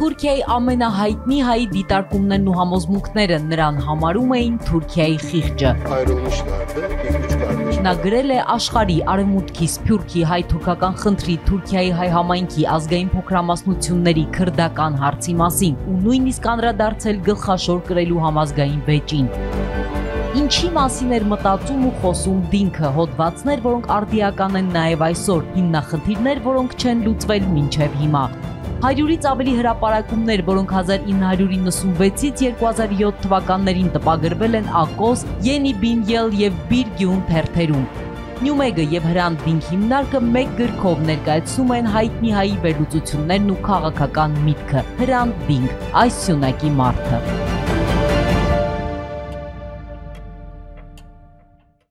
Թուրքիայի ամենահայտնի հայի դիտարկումներն ու համոզմունքները նրան համարում էին Թուրքիայի խիղճը։ Նա գրել է աշխարհի արևմուտքի սփյուռքի հայ-թուրքական խնդրի Թուրքիայի հայ համայնքի ազգային փոքրամասնությունների քրդական հարցի մասին ու նույնիսկ անդրադարձել գլխաշոր կրելու համազգային վեճին։ Ինչի մասին էր մտածում ու խոսում Դինքը, հոդվածներ, որոնք արդիական են նաև այսօր, հիմնախնդիրներ, որոնք չեն լուծվել մինչև հիմա։ 100-ից ավելի հրապարակումներ, որոնք 1996-ից 2007 թվականներին տպագրվել են Ակոս, Yeni Bin Yıl եւ Bir Gün թերթերում։ Նյումեգը եւ Հրանտ Դինք հիմնարկը մեկ գրքով ներկայացնում են հայտնի հայի վերլուծություններն ու քաղաքական միտքը։ Հրանտ Դինք, այս սյունակի մարդը։